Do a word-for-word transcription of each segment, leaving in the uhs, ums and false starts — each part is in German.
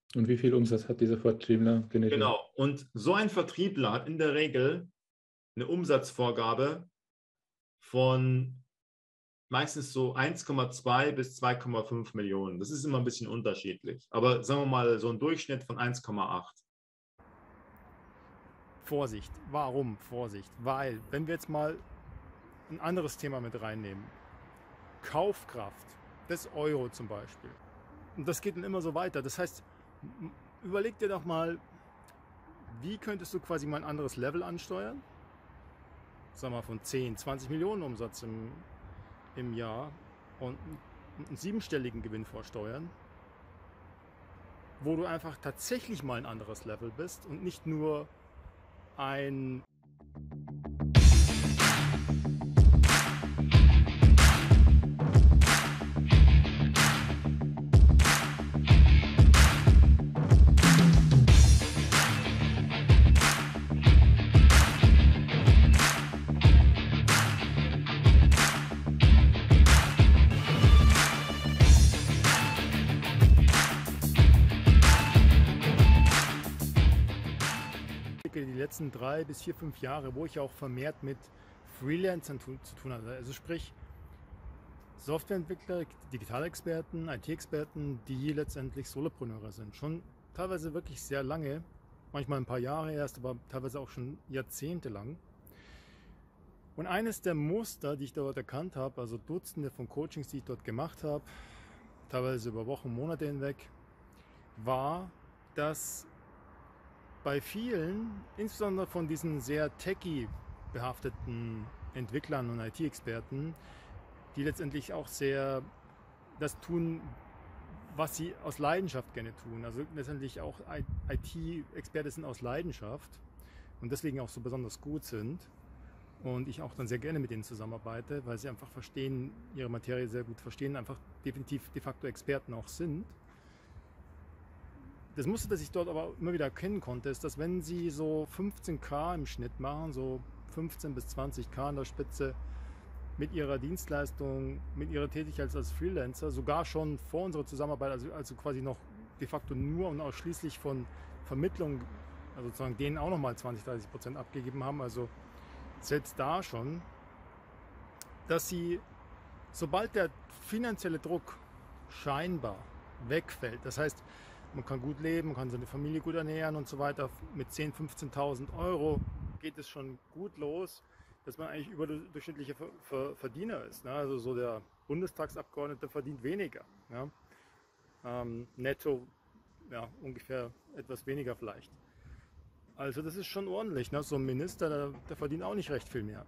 Und wie viel Umsatz hat dieser Vertriebler generiert? Genau. Und so ein Vertriebler hat in der Regel eine Umsatzvorgabe von meistens so eins Komma zwei bis zwei Komma fünf Millionen. Das ist immer ein bisschen unterschiedlich. Aber sagen wir mal so ein Durchschnitt von eins Komma acht. Vorsicht. Warum Vorsicht? Weil, wenn wir jetzt mal ein anderes Thema mit reinnehmen, Kaufkraft des Euro zum Beispiel, und das geht dann immer so weiter. Das heißt, überleg dir doch mal, wie könntest du quasi mal ein anderes Level ansteuern? Sag mal von zehn, zwanzig Millionen Umsatz im, im Jahr und einen siebenstelligen Gewinn vorsteuern, wo du einfach tatsächlich mal ein anderes Level bist und nicht nur ein die letzten drei bis vier, fünf Jahre, wo ich auch vermehrt mit Freelancern zu, zu tun hatte. Also sprich Softwareentwickler, Digitalexperten, I T-Experten, die letztendlich Solopreneure sind. Schon teilweise wirklich sehr lange, manchmal ein paar Jahre erst, aber teilweise auch schon jahrzehntelang. Und eines der Muster, die ich dort erkannt habe, also Dutzende von Coachings, die ich dort gemacht habe, teilweise über Wochen, Monate hinweg, war, dass bei vielen, insbesondere von diesen sehr techy behafteten Entwicklern und I T-Experten, die letztendlich auch sehr das tun, was sie aus Leidenschaft gerne tun. Also letztendlich auch I T-Experte sind aus Leidenschaft und deswegen auch so besonders gut sind. Und ich auch dann sehr gerne mit denen zusammenarbeite, weil sie einfach verstehen, ihre Materie sehr gut verstehen, einfach definitiv de facto Experten auch sind. Das Muster, das ich dort aber immer wieder erkennen konnte, ist, dass wenn sie so fünfzehn K im Schnitt machen, so fünfzehn bis zwanzig K an der Spitze mit ihrer Dienstleistung, mit ihrer Tätigkeit als Freelancer, sogar schon vor unserer Zusammenarbeit, also, also quasi noch de facto nur und ausschließlich von Vermittlung, also sozusagen denen auch nochmal zwanzig, dreißig Prozent abgegeben haben, also selbst da schon, dass sie, sobald der finanzielle Druck scheinbar wegfällt, das heißt, man kann gut leben, man kann seine Familie gut ernähren und so weiter, mit zehntausend, fünfzehntausend Euro geht es schon gut los, dass man eigentlich überdurchschnittlicher Verdiener ist. Ne? Also so der Bundestagsabgeordnete verdient weniger. Ja? Ähm, netto ja, ungefähr etwas weniger vielleicht. Also das ist schon ordentlich. Ne? So ein Minister, der, der verdient auch nicht recht viel mehr.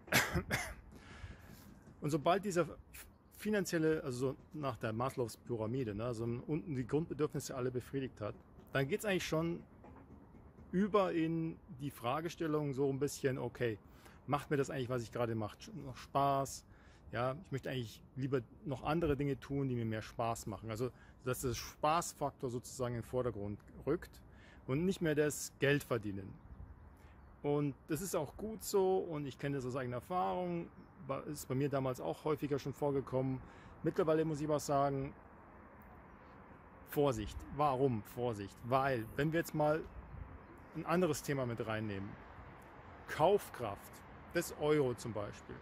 Und sobald dieser finanzielle, also so nach der Maslows Pyramide, ne, also unten die Grundbedürfnisse alle befriedigt hat, dann geht es eigentlich schon über in die Fragestellung so ein bisschen, okay, macht mir das eigentlich, was ich gerade mache, noch Spaß? Ja, ich möchte eigentlich lieber noch andere Dinge tun, die mir mehr Spaß machen. Also, dass der Spaßfaktor sozusagen in den Vordergrund rückt und nicht mehr das Geld verdienen. Und das ist auch gut so und ich kenne das aus eigener Erfahrung, ist bei mir damals auch häufiger schon vorgekommen. Mittlerweile muss ich aber sagen, Vorsicht. Warum Vorsicht? Weil, wenn wir jetzt mal ein anderes Thema mit reinnehmen, Kaufkraft des Euro zum Beispiel.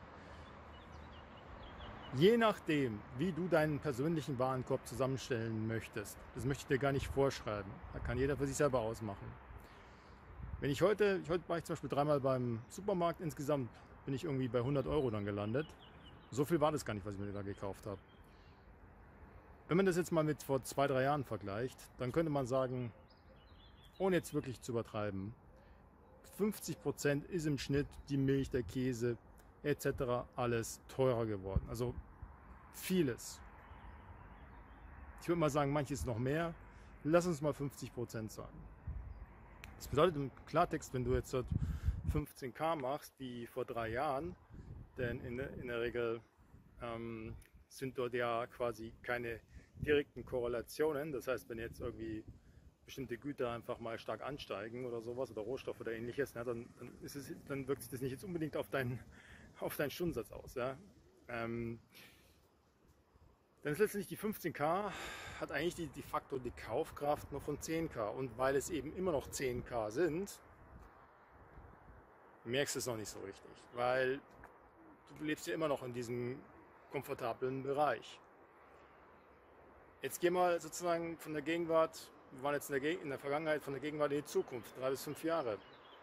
Je nachdem, wie du deinen persönlichen Warenkorb zusammenstellen möchtest, das möchte ich dir gar nicht vorschreiben. Da kann jeder für sich selber ausmachen. Wenn ich heute, heute war ich zum Beispiel dreimal beim Supermarkt, insgesamt bin ich irgendwie bei hundert Euro dann gelandet. So viel war das gar nicht, was ich mir da gekauft habe. Wenn man das jetzt mal mit vor zwei, drei Jahren vergleicht, dann könnte man sagen, ohne jetzt wirklich zu übertreiben, fünfzig Prozent ist im Schnitt die Milch, der Käse et cetera alles teurer geworden. Also vieles. Ich würde mal sagen, manches noch mehr. Lass uns mal fünfzig Prozent sagen. Das bedeutet im Klartext, wenn du jetzt fünfzehn K machst, wie vor drei Jahren, denn in, in der Regel ähm, sind dort ja quasi keine direkten Korrelationen. Das heißt, wenn jetzt irgendwie bestimmte Güter einfach mal stark ansteigen oder sowas oder Rohstoff oder ähnliches, na, dann, dann, ist es, dann wirkt sich das nicht jetzt unbedingt auf deinen, auf deinen Stundensatz aus. Ja? Ähm, Dann ist letztendlich die fünfzehn K, hat eigentlich die, de facto die Kaufkraft noch von zehn K. Und weil es eben immer noch zehn K sind, merkst du es noch nicht so richtig. Weil du lebst ja immer noch in diesem komfortablen Bereich. Jetzt gehen wir sozusagen von der Gegenwart, wir waren jetzt in der, in der Vergangenheit, von der Gegenwart in die Zukunft, drei bis fünf Jahre.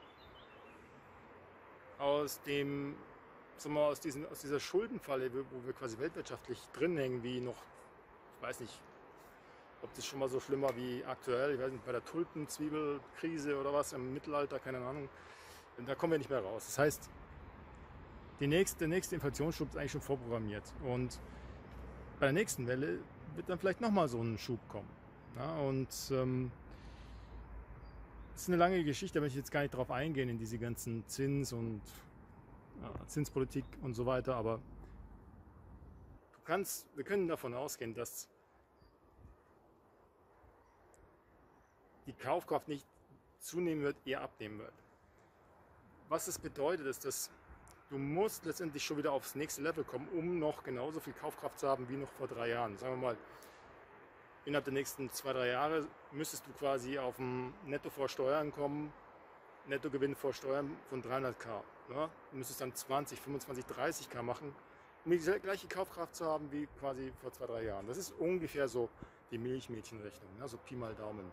Aus dem, sagen wir, aus, diesen, aus dieser Schuldenfalle, wo wir quasi weltwirtschaftlich drin hängen, wie noch, ich weiß nicht, ob das schon mal so schlimm war wie aktuell, ich weiß nicht, bei der Tulpenzwiebelkrise oder was im Mittelalter, keine Ahnung, da kommen wir nicht mehr raus. Das heißt, die nächste, der nächste Inflationsschub ist eigentlich schon vorprogrammiert und bei der nächsten Welle wird dann vielleicht nochmal so ein Schub kommen. Ja, und ähm, das ist eine lange Geschichte, da möchte ich jetzt gar nicht drauf eingehen in diese ganzen Zins- und ja, Zinspolitik und so weiter, aber du kannst, wir können davon ausgehen, dass die Kaufkraft nicht zunehmen wird, eher abnehmen wird. Was das bedeutet, ist, dass du musst letztendlich schon wieder aufs nächste Level kommen, um noch genauso viel Kaufkraft zu haben wie noch vor drei Jahren. Sagen wir mal, innerhalb der nächsten zwei, drei Jahre müsstest du quasi auf ein Netto vor Steuern kommen, Nettogewinn vor Steuern von dreihunderttausend. Ne? Du müsstest dann zwanzig, fünfundzwanzig, dreißig K machen, um die gleiche Kaufkraft zu haben wie quasi vor zwei, drei Jahren. Das ist ungefähr so die Milchmädchenrechnung, ne? So Pi mal Daumen.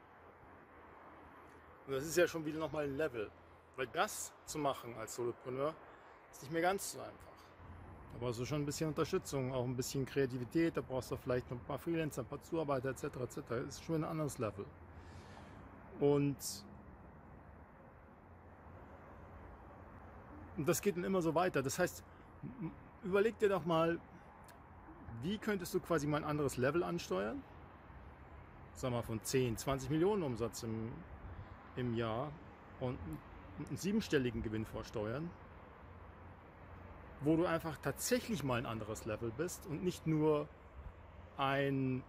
Und das ist ja schon wieder nochmal ein Level. Weil das zu machen als Solopreneur ist nicht mehr ganz so einfach. Da brauchst du schon ein bisschen Unterstützung, auch ein bisschen Kreativität, da brauchst du vielleicht noch ein paar Freelancer, ein paar Zuarbeiter et cetera et cetera. Das ist schon ein anderes Level. Und, und das geht dann immer so weiter. Das heißt, überleg dir doch mal, wie könntest du quasi mal ein anderes Level ansteuern? Sag mal von zehn, zwanzig Millionen Umsatz im, im Jahr und einen siebenstelligen Gewinn vorsteuern, wo du einfach tatsächlich mal ein anderes Level bist und nicht nur ein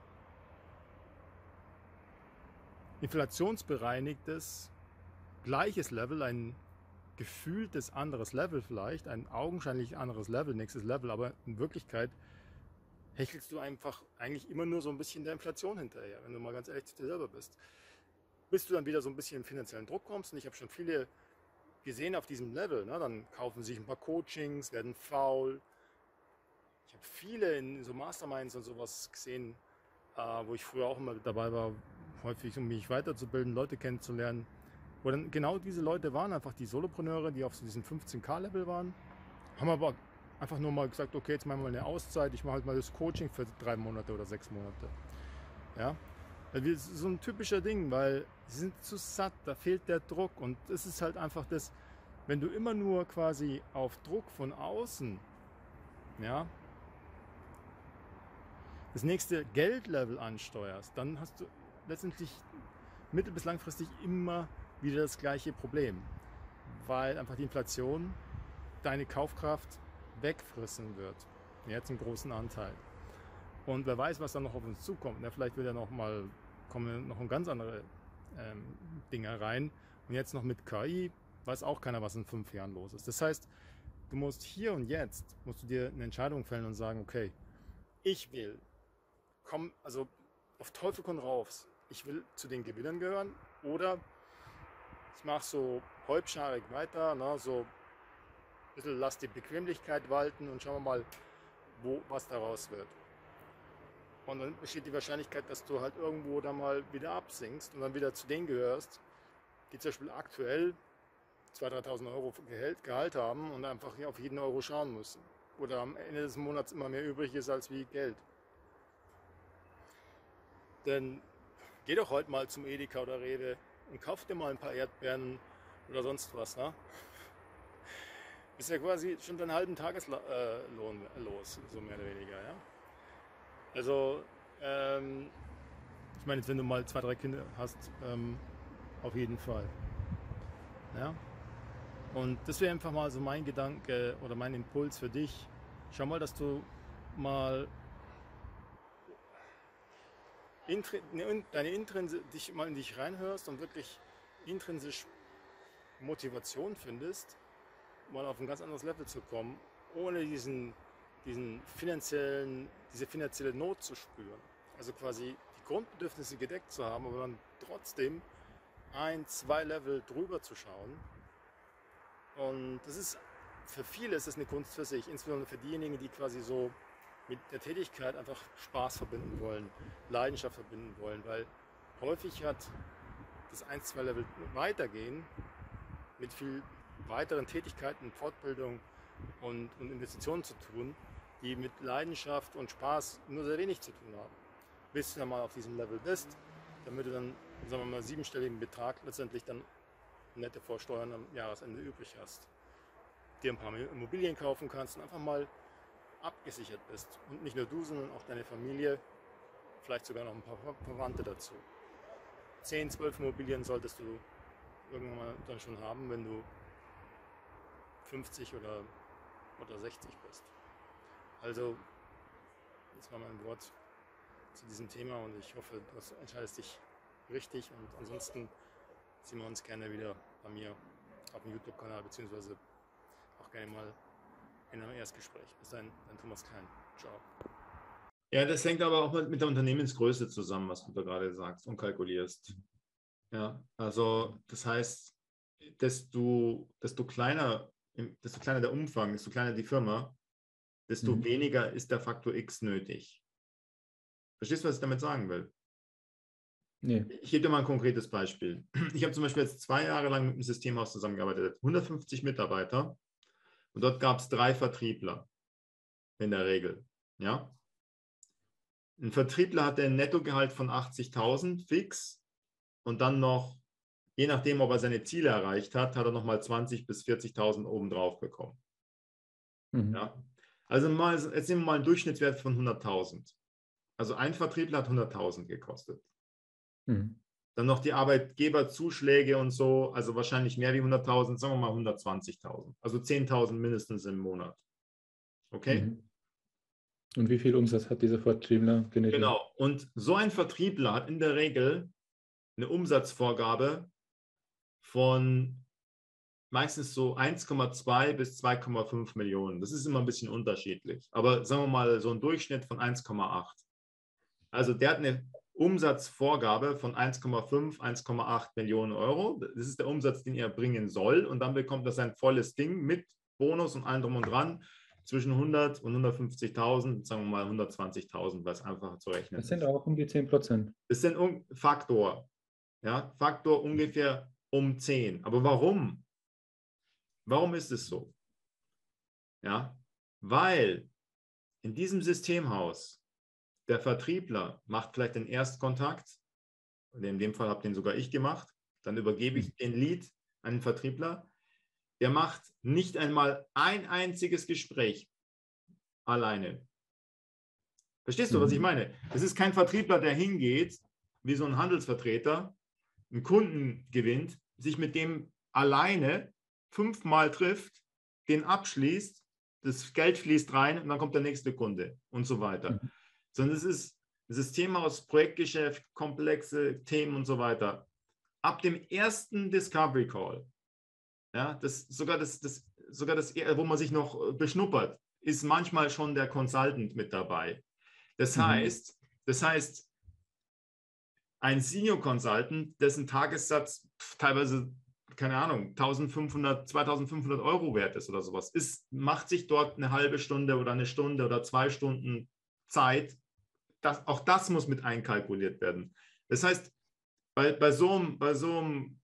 inflationsbereinigtes gleiches Level, ein gefühltes anderes Level vielleicht, ein augenscheinlich anderes Level, nächstes Level, aber in Wirklichkeit hechelst du einfach eigentlich immer nur so ein bisschen der Inflation hinterher, wenn du mal ganz ehrlich zu dir selber bist. Bis du dann wieder so ein bisschen in finanziellen Druck kommst, und ich habe schon viele gesehen auf diesem Level, ne? Dann kaufen sich ein paar Coachings, werden faul. Ich habe viele in so Masterminds und sowas gesehen, äh, wo ich früher auch immer dabei war, häufig um mich weiterzubilden, Leute kennenzulernen. Wo dann genau diese Leute waren einfach die Solopreneure, die auf so diesem fünfzehn K Level waren, haben aber einfach nur mal gesagt, okay, jetzt machen wir mal eine Auszeit, ich mache halt mal das Coaching für drei Monate oder sechs Monate. Ja. Das ist so ein typischer Ding, weil sie sind zu satt, da fehlt der Druck und es ist halt einfach das, wenn du immer nur quasi auf Druck von außen, ja, das nächste Geldlevel ansteuerst, dann hast du letztendlich mittel- bis langfristig immer wieder das gleiche Problem, weil einfach die Inflation deine Kaufkraft wegfressen wird, jetzt einen großen Anteil. Und wer weiß, was dann noch auf uns zukommt. Ja, vielleicht wird ja noch mal, kommen noch ein ganz andere ähm, Dinge rein. Und jetzt noch mit K I, weiß auch keiner, was in fünf Jahren los ist. Das heißt, du musst hier und jetzt, musst du dir eine Entscheidung fällen und sagen, okay, ich will, komm, also auf Teufel komm raus, ich will zu den Gewinnern gehören oder ich mache so halbscharig weiter, ne, so ein bisschen lass die Bequemlichkeit walten und schauen wir mal, wo, was daraus wird. Und dann besteht die Wahrscheinlichkeit, dass du halt irgendwo da mal wieder absinkst und dann wieder zu denen gehörst, die zum Beispiel aktuell zweitausend, dreitausend Euro Gehalt, Gehalt haben und einfach auf jeden Euro schauen müssen. Oder am Ende des Monats immer mehr übrig ist als wie Geld. Denn geh doch heute mal zum Edeka oder Rewe und kauf dir mal ein paar Erdbeeren oder sonst was. Ne? Ist ja quasi schon deinen halben Tageslohn los, so mehr oder weniger. Ja? Also, ähm, ich meine, jetzt, wenn du mal zwei, drei Kinder hast, ähm, auf jeden Fall. Ja? Und das wäre einfach mal so mein Gedanke oder mein Impuls für dich. Schau mal, dass du mal deine Intrinse, dich mal in dich reinhörst und wirklich intrinsisch Motivation findest, mal auf ein ganz anderes Level zu kommen, ohne diesen, diesen finanziellen, diese finanzielle Not zu spüren. Also quasi die Grundbedürfnisse gedeckt zu haben, aber dann trotzdem ein, zwei Level drüber zu schauen. Und das ist, für viele ist es eine Kunst für sich, insbesondere für diejenigen, die quasi so mit der Tätigkeit einfach Spaß verbinden wollen, Leidenschaft verbinden wollen, weil häufig hat das ein, zwei Level weitergehen mit viel weiteren Tätigkeiten, Fortbildung und, und Investitionen zu tun, die mit Leidenschaft und Spaß nur sehr wenig zu tun haben. Bis du dann mal auf diesem Level bist, damit du dann, sagen wir mal, siebenstelligen Betrag letztendlich dann nette Vorsteuern am Jahresende übrig hast. Dir ein paar Immobilien kaufen kannst und einfach mal abgesichert bist. Und nicht nur du, sondern auch deine Familie, vielleicht sogar noch ein paar Verwandte dazu. zehn, zwölf Immobilien solltest du irgendwann mal dann schon haben, wenn du fünfzig oder, oder sechzig bist. Also, das war mein Wort zu diesem Thema und ich hoffe, du entscheidest dich richtig und ansonsten sehen wir uns gerne wieder bei mir auf dem YouTube-Kanal beziehungsweise auch gerne mal in einem Erstgespräch. Bis dahin, dein Thomas Klein. Ciao. Ja, das hängt aber auch mit der Unternehmensgröße zusammen, was du da gerade sagst und kalkulierst. Ja, also das heißt, desto, desto kleiner, desto kleiner der Umfang, desto kleiner die Firma, desto mhm. weniger ist der Faktor X nötig. Verstehst du, was ich damit sagen will? Nee. Ich gebe dir mal ein konkretes Beispiel. Ich habe zum Beispiel jetzt zwei Jahre lang mit einem Systemhaus zusammengearbeitet, hundertfünfzig Mitarbeiter und dort gab es drei Vertriebler in der Regel. Ja? Ein Vertriebler hatte ein Nettogehalt von achtzigtausend fix und dann noch, je nachdem, ob er seine Ziele erreicht hat, hat er nochmal zwanzigtausend bis vierzigtausend obendrauf bekommen. Mhm. Ja? Also mal, jetzt nehmen wir mal einen Durchschnittswert von hunderttausend. Also ein Vertriebler hat hunderttausend gekostet. Mhm. Dann noch die Arbeitgeberzuschläge und so, also wahrscheinlich mehr wie hunderttausend, sagen wir mal hundertzwanzigtausend. Also zehntausend mindestens im Monat. Okay? Mhm. Und wie viel Umsatz hat dieser Vertriebler generiert? Genau. Und so ein Vertriebler hat in der Regel eine Umsatzvorgabe von meistens so eins Komma zwei bis zwei Komma fünf Millionen. Das ist immer ein bisschen unterschiedlich. Aber sagen wir mal so ein Durchschnitt von eins Komma acht. Also der hat eine Umsatzvorgabe von eins Komma fünf, eins Komma acht Millionen Euro. Das ist der Umsatz, den er bringen soll. Und dann bekommt er sein volles Ding mit Bonus und allem drum und dran zwischen hundert und hundertfünfzigtausend, sagen wir mal hundertzwanzigtausend, weil es einfacher zu rechnen ist. Das sind auch um die zehn Prozent. Das sind um Faktor. Ja, Faktor ungefähr um zehn. Aber warum? Warum ist es so? Ja, weil in diesem Systemhaus der Vertriebler macht vielleicht den Erstkontakt, in dem Fall habe den sogar ich gemacht, dann übergebe ich den Lead an den Vertriebler, der macht nicht einmal ein einziges Gespräch alleine. Verstehst du, was ich meine? Es ist kein Vertriebler, der hingeht, wie so ein Handelsvertreter, einen Kunden gewinnt, sich mit dem alleine fünfmal trifft, den abschließt, das Geld fließt rein und dann kommt der nächste Kunde und so weiter. Mhm. Sondern es ist ein System aus Projektgeschäft, komplexe Themen und so weiter. Ab dem ersten Discovery Call, ja, das, sogar, das, das, sogar das, wo man sich noch beschnuppert, ist manchmal schon der Consultant mit dabei. Das mhm. heißt, das heißt, ein Senior Consultant, dessen Tagessatz teilweise, keine Ahnung, eintausendfünfhundert, zweitausendfünfhundert Euro wert ist oder sowas, ist, macht sich dort eine halbe Stunde oder eine Stunde oder zwei Stunden Zeit. Das, auch das muss mit einkalkuliert werden. Das heißt, bei, bei, so, einem, bei so einem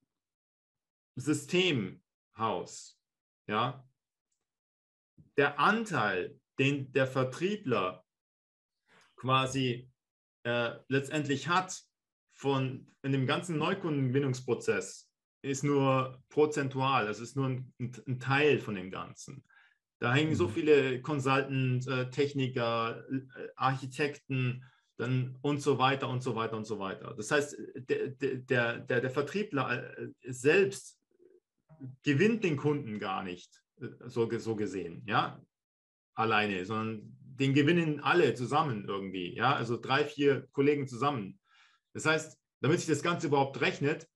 Systemhaus, ja, der Anteil, den der Vertriebler quasi äh, letztendlich hat von in dem ganzen Neukundengewinnungsprozess, ist nur prozentual, das ist nur ein, ein Teil von dem Ganzen. Da hängen mhm. so viele Consultants, äh, Techniker, äh, Architekten dann und so weiter und so weiter und so weiter. Das heißt, der, der, der, der Vertriebler selbst gewinnt den Kunden gar nicht, so, so gesehen, ja, alleine, sondern den gewinnen alle zusammen irgendwie, ja, also drei, vier Kollegen zusammen. Das heißt, damit sich das Ganze überhaupt rechnet,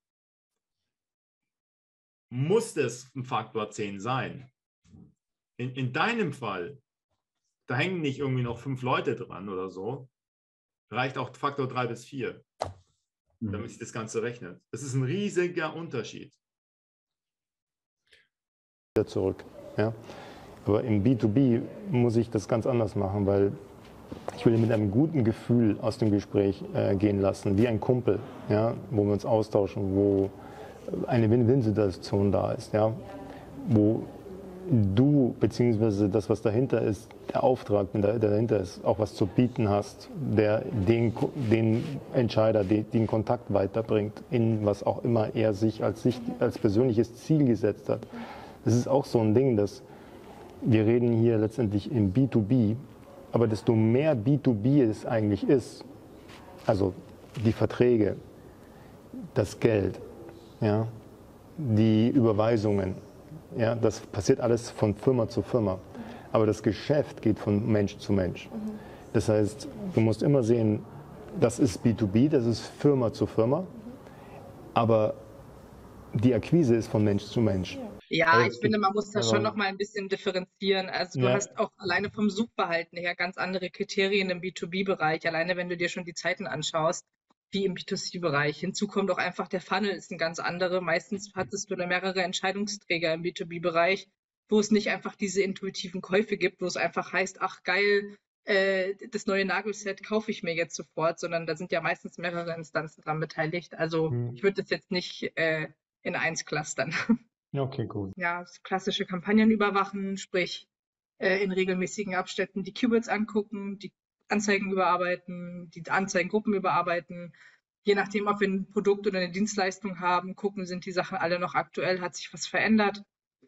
muss es ein Faktor zehn sein. In, in deinem Fall da hängen nicht irgendwie noch fünf Leute dran oder so. Reicht auch Faktor drei bis vier, damit sich das Ganze rechnet. Das ist ein riesiger Unterschied. Zurück. Ja? Aber im B zwei B muss ich das ganz anders machen, weil ich will mit einem guten Gefühl aus dem Gespräch äh, gehen lassen, wie ein Kumpel, ja? Wo wir uns austauschen, wo eine Win-Win-Situation da ist, ja? Wo du bzw. das, was dahinter ist, der Auftrag, der dahinter ist, auch was zu bieten hast, der den, den Entscheider, den, den Kontakt weiterbringt, in was auch immer er sich als, sich als persönliches Ziel gesetzt hat. Das ist auch so ein Ding, dass wir reden hier letztendlich im B zwei B, aber desto mehr B zwei B es eigentlich ist, also die Verträge, das Geld, ja, die Überweisungen, ja, das passiert alles von Firma zu Firma. Aber das Geschäft geht von Mensch zu Mensch. Das heißt, du musst immer sehen, das ist B zwei B, das ist Firma zu Firma, aber die Akquise ist von Mensch zu Mensch. Ja, Also, ich finde, man muss das schon aber- noch mal ein bisschen differenzieren. Also du Ja. hast auch alleine vom Suchverhalten her ganz andere Kriterien im B zwei B-Bereich. Alleine wenn du dir schon die Zeiten anschaust, wie im B zwei C-Bereich. Hinzu kommt auch einfach, der Funnel ist ein ganz anderer. Meistens hattest du da mehrere Entscheidungsträger im B zwei B-Bereich, wo es nicht einfach diese intuitiven Käufe gibt, wo es einfach heißt, ach geil, äh, das neue Nagelset kaufe ich mir jetzt sofort, sondern da sind ja meistens mehrere Instanzen dran beteiligt. Also Hm. ich würde das jetzt nicht äh, in eins clustern. Ja, okay, gut. Ja, klassische Kampagnen überwachen, sprich äh, in regelmäßigen Abständen die Keywords angucken, die Anzeigen überarbeiten, die Anzeigengruppen überarbeiten. Je nachdem, ob wir ein Produkt oder eine Dienstleistung haben, gucken, sind die Sachen alle noch aktuell, hat sich was verändert.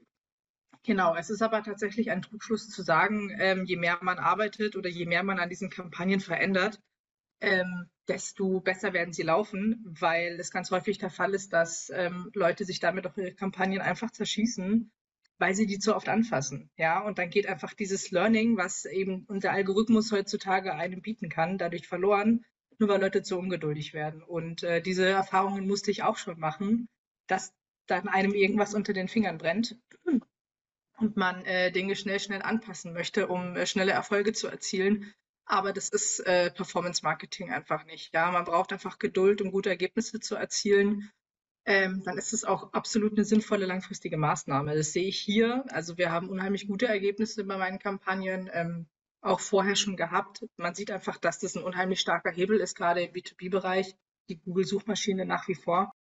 Genau, es ist aber tatsächlich ein Trugschluss zu sagen, ähm, je mehr man arbeitet oder je mehr man an diesen Kampagnen verändert, ähm, desto besser werden sie laufen, weil es ganz häufig der Fall ist, dass ähm, Leute sich damit auch ihre Kampagnen einfach zerschießen, weil sie die zu oft anfassen. Ja, und dann geht einfach dieses Learning, was eben unser Algorithmus heutzutage einem bieten kann, dadurch verloren, nur weil Leute zu ungeduldig werden. Und äh, diese Erfahrungen musste ich auch schon machen, dass dann einem irgendwas unter den Fingern brennt und man äh, Dinge schnell, schnell anpassen möchte, um äh, schnelle Erfolge zu erzielen. Aber das ist äh, Performance-Marketing einfach nicht. Ja, man braucht einfach Geduld, um gute Ergebnisse zu erzielen. Ähm, dann ist es auch absolut eine sinnvolle langfristige Maßnahme. Das sehe ich hier. Also wir haben unheimlich gute Ergebnisse bei meinen Kampagnen, ähm, auch vorher schon gehabt. Man sieht einfach, dass das ein unheimlich starker Hebel ist, gerade im B zwei B-Bereich, die Google-Suchmaschine nach wie vor.